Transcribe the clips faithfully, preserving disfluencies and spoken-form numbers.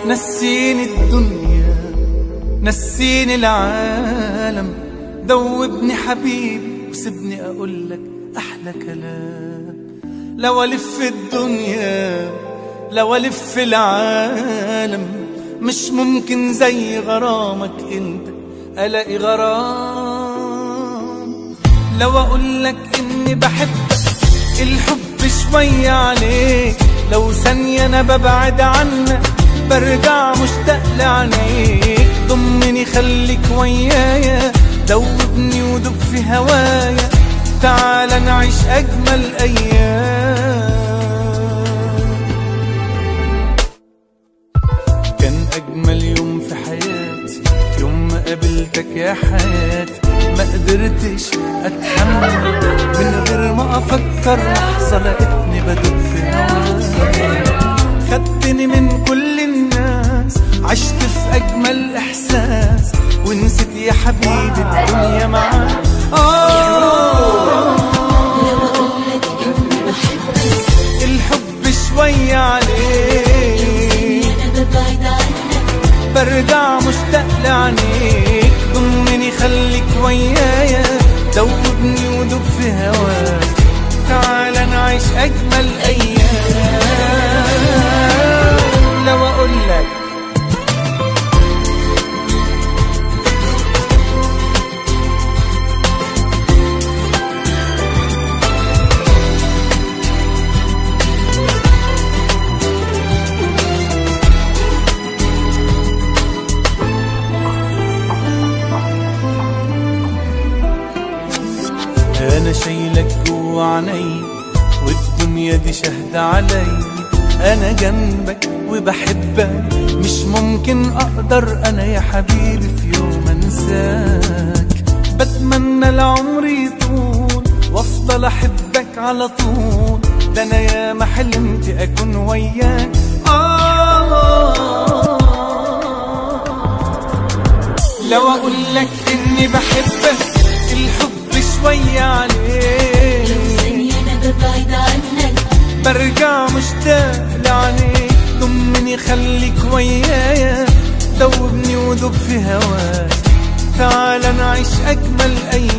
نسيني الدنيا نسيني العالم، دوبني حبيبي وسيبني اقولك احلى كلام. لو الف الدنيا لو الف العالم، مش ممكن زي غرامك انت الاقي غرام. لو اقولك اني بحبك الحب شوية عليك، لو ثانية انا ببعد عنك برجع مشتاق لعينيك. ضمني خليك ويايا، دوبني ودوب في هوايا، تعال نعيش اجمل ايام. كان اجمل يوم في حياتي يوم ما قابلتك يا حياتي، ما قدرتش اتحمل من غير ما افكر لحظة لقيتني بدوب في هواك. خدتني من كل الناس، عشت في اجمل احساس، ونسيت يا حبيبي الدنيا معاك. آه الحب شوية عليك، برجع مشتاق لعينيك. ضمني خليك ويايا، دوبني ودوب في هواك، تعال نعيش اجمل ايام. لو اقولك انا شايلك جوا عيني والدنيا دي شاهدة علي. انا جنبك وبحبك، مش ممكن اقدر انا يا حبيبي في يوم انساك. بتمنى العمر يطول وافضل احبك على طول، ده انا يا ما حلمت اكون وياك. آه لو اقولك اني بحبك الحب شوية عليك، لو ثانية أنا ببعد عنك برجع مشتاق لعينيك. ضمني خليك ويايا، دوبني ودوب في هواك، تعال نعيش أجمل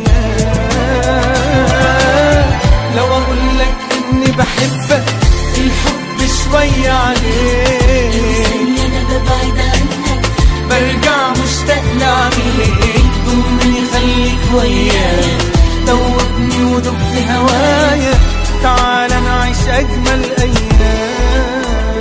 أيام. لو أقولك إني بحبك الحب شوية عليك، لو ثانية أنا ببعد عنك برجع مشتاق لعينيك. ضمني خليك ويايا، دوبني ودوب في هوايا، تعال نعيش أجمل أيام.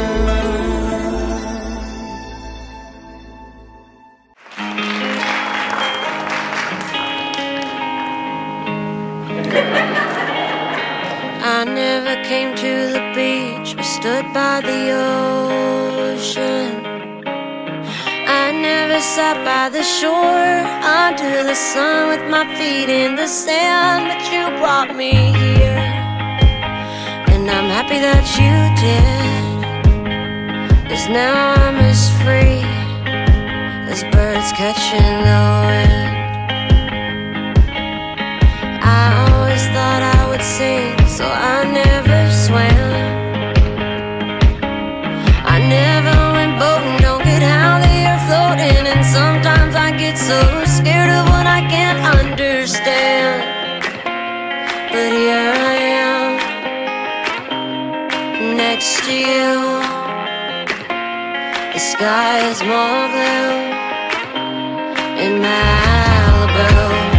I never came to the beach or stood by the ocean. I never sat by the shore under the sun with my feet in the sand, but you brought me here, and I'm happy that you did, 'cause now I'm as free as birds catching the wind. I always thought I would sink, so I never swam. I never went boating, don't get how they are floating, and sometimes I get so scared of what I can't understand. But here I am, next to you. The sky is more blue in Malibu,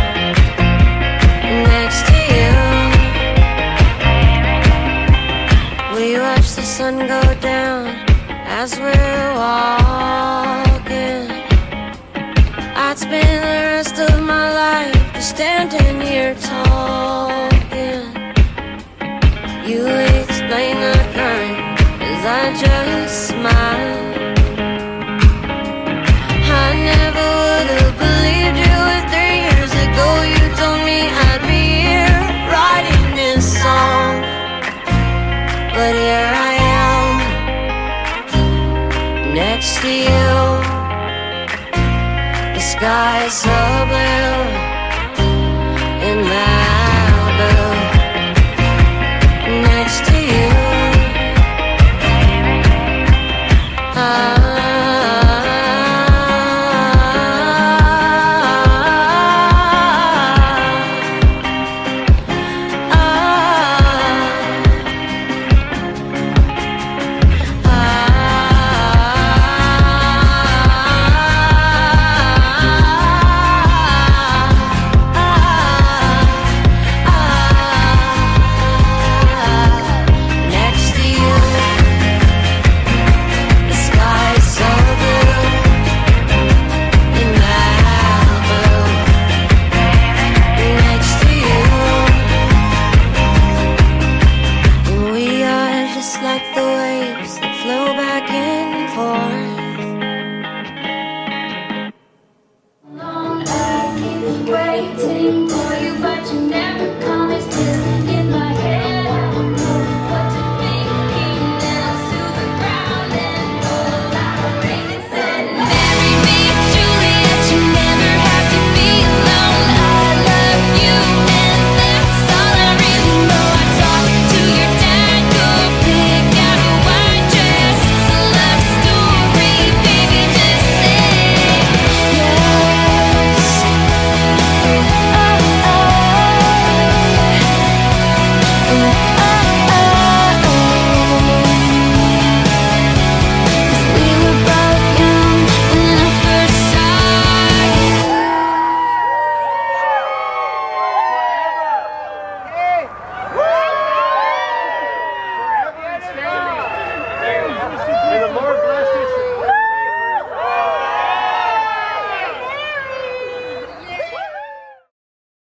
next to you. We watch the sun go down as we're walking. I'd spend the rest of my life just standing here talking. You explain the crime as I just smile. I never would have believed you if three years ago you told me I'd be here writing this song. But here I am, next to you. The sky is so blue in my